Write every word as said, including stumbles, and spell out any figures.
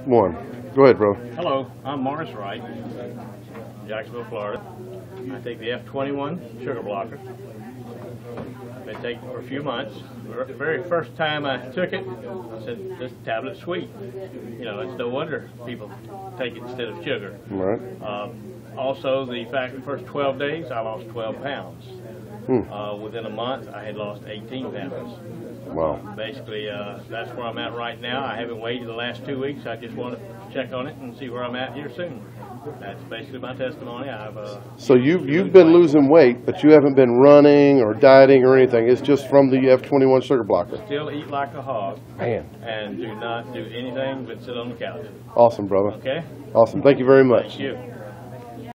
one. Go ahead, bro. Hello, I'm Morris Wright, Jacksonville, Florida. I take the F twenty-one sugar blocker. I've been taking it for a few months. The very first time I took it, I said, this tablet's sweet. You know, it's no wonder people take it instead of sugar. All right. Uh, also, the fact the first twelve days, I lost twelve pounds. Hmm. Uh, within a month, I had lost eighteen pounds. Wow. Basically, uh, that's where I'm at right now. I haven't weighed in the last two weeks. I just want to check on it and see where I'm at here soon. That's basically my testimony. I've uh, So you you've been losing weight, but you haven't been running or dieting or anything. It's just from the F twenty-one sugar blocker. Still eat like a hog. Man. And do not do anything but sit on the couch. Awesome, brother. Okay? Awesome. Thank you very much. Thank you.